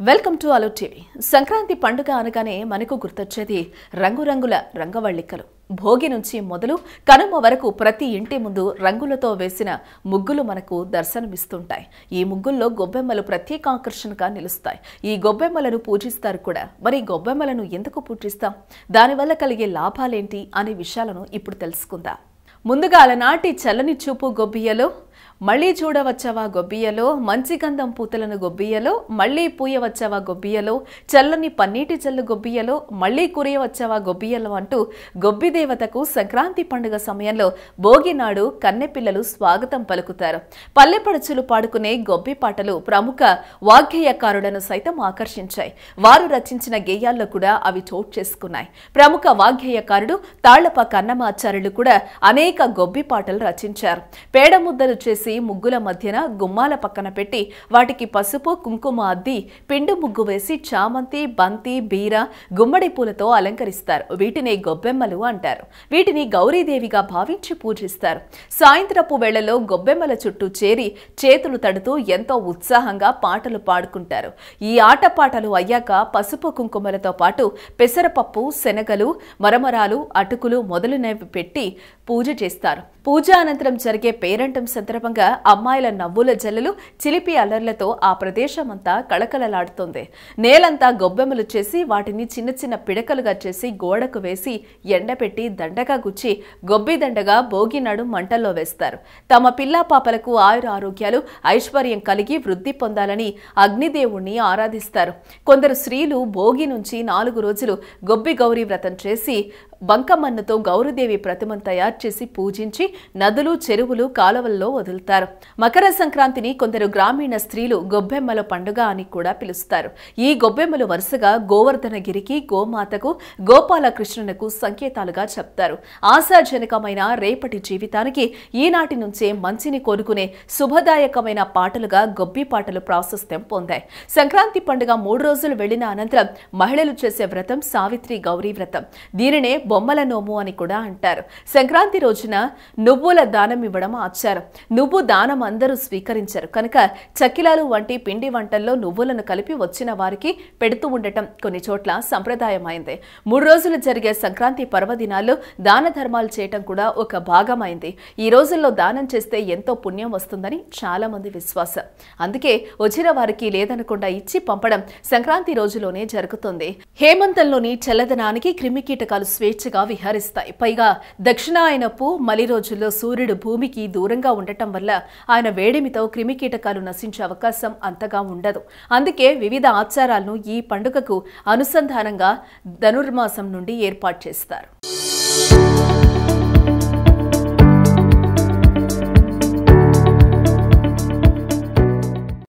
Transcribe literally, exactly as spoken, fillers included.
Welcome to అలో TV. Sankranti పండుగ అనగానే మనకు గుర్తొచ్చేది రంగురంగుల రంగవల్లికలు. భోగి నుంచి మొదలు కనుమ వరకు ప్రతి ఇంటి ముందు రంగులతో వేసిన ముగ్గులు మనకు దర్శనమిస్తుంటాయి. ఈ ముగ్గుల్లో గొబ్బెమ్మలు ప్రత్యేక ఆకర్షణగా నిలుస్తాయి. ఈ గొబ్బెమ్మలను పూజిస్తారు కూడా. మరి గొబ్బెమ్మలను ఎందుకు పూజిస్తాం, దానివల్ల కలిగే లాభాలేంటి అనే విషయాలను ఇప్పుడు తెలుసుకుందాం. ముందుగా అలనాటి చల్లని చూపు గొబ్బియ్యలో, మళ్లీ చూడవచ్చవా గొబ్బియ్యలో, మంచి గంధం పూతలను గొబ్బియ్యలో, మళ్లీ పూయవచ్చవా గొబ్బియ్యలో, చల్లని పన్నీటి జల్లు గొబ్బియ్యలో, మళ్లీ కురియవచ్చవా గొబ్బియ్యలో అంటూ గొబ్బి దేవతకు సంక్రాంతి పండుగ సమయంలో భోగి నాడు కన్నెపిల్లలు స్వాగతం పలుకుతారు. పల్లెపడుచులు పాడుకునే గొబ్బి పాటలు ప్రముఖ వాగ్గేయకారులను సైతం ఆకర్షించాయి. వారు రచించిన గేయాల్లో కూడా అవి చోటు చేసుకున్నాయి. ప్రముఖ వాగ్గేయకారుడు తాళ్లప కన్నమాచార్యులు కూడా అనేక గొబ్బి పాటలు రచించారు. పేడ ముద్దలు చేసి ముగ్గుల మధ్యన గుమ్మాల పక్కన పెట్టి వాటికి పసుపు కుంకుమ అద్ది పిండు ముగ్గు వేసి చామంతి, బంతి, బీర, గుమ్మడి పూలతో అలంకరిస్తారు. వీటిని గొబ్బెమ్మలు అంటారు. వీటిని గౌరీదేవిగా భావించి పూజిస్తారు. సాయంత్రపు వేళలో గొబ్బెమ్మల చుట్టూ చేరి చేతులు తడుతూ ఎంతో ఉత్సాహంగా పాటలు పాడుకుంటారు. ఈ ఆటపాటలు అయ్యాక పసుపు కుంకుమలతో పాటు పెసరపప్పు, శనగలు, మరమరాలు, అటుకులు మొదలునవి పెట్టి పూజ చేస్తారు. పూజ అనంతరం జరిగే పేరంటం సందర్భంగా అమ్మాయిల నవ్వుల జల్లులు, చిలిపి అల్లర్లతో ఆ ప్రదేశం అంతా కళకళలాడుతుంది. నేలంతా గొబ్బెమ్మలు చేసి వాటిని చిన్న చిన్న పిడకలుగా చేసి గోడకు వేసి ఎండపెట్టి దండగా గుచ్చి గొబ్బి దండగా భోగినాడు మంటల్లో వేస్తారు. తమ పిల్లా పాపలకు ఆయుర ఆరోగ్యాలు, ఐశ్వర్యం కలిగి వృద్ధి పొందాలని అగ్నిదేవుణ్ణి ఆరాధిస్తారు. కొందరు స్త్రీలు భోగి నుంచి నాలుగు రోజులు గొబ్బి గౌరీ వ్రతం చేసి బంకమన్నుతో గౌరీదేవి ప్రతిమను తయారు చేసి పూజించి నదులు, చెరువులు, కాలువల్లో వదులుతారు. మకర సంక్రాంతిని కొందరు గ్రామీణ స్త్రీలు గొబ్బెమ్మల పండుగ అని కూడా పిలుస్తారు. ఈ గొబ్బెమ్మలు వరుసగా గోవర్ధనగిరికి, గోమాతకు, గోపాలకృష్ణునకు సంకేతాలుగా చెప్తారు. ఆశాజనకమైన రేపటి జీవితానికి ఈనాటి నుంచే మంచిని కోరుకునే శుభదాయకమైన పాటలుగా గొబ్బి పాటలు ప్రాశస్త్యం పొందాయి. సంక్రాంతి పండుగ మూడు రోజులు వెళ్లిన అనంతరం మహిళలు చేసే వ్రతం సావిత్రి గౌరీ వ్రతం. దీనినే బొమ్మల నోము అని కూడా అంటారు. సంక్రాంతి రోజున నువ్వుల దానం ఇవ్వడం ఆచారం. నువ్వు దానం అందరూ స్వీకరించారు కనుక చక్కిలాలు వంటి పిండి వంటల్లో నువ్వులను కలిపి వచ్చిన వారికి పెడుతూ ఉండటం కొన్ని చోట్ల సంప్రదాయమైంది. మూడు రోజులు జరిగే సంక్రాంతి పర్వదినాల్లో దాన ధర్మాలు చేయటం కూడా ఒక భాగమైంది. ఈ రోజుల్లో దానం చేస్తే ఎంతో పుణ్యం వస్తుందని చాలా మంది విశ్వాసం. అందుకే వచ్చిన వారికి లేదనకుండా ఇచ్చి పంపడం సంక్రాంతి రోజులోనే జరుగుతుంది. హేమంతంలోని చల్లదనానికి క్రిమికీటకాలు స్వేచ్ఛగా విహరిస్తాయి. పైగా దక్షిణాయనపు మలి రోజుల్లో సూర్యుడు భూమికి దూరంగా ఉండటం వల్ల ఆయన వేడిమితో క్రిమికీటకాలు నశించే అవకాశం అంతగా ఉండదు. అందుకే వివిధ ఆచారాలను ఈ పండుగకు అనుసంధానంగా ధనుర్మాసం నుండి ఏర్పాటు చేస్తారు.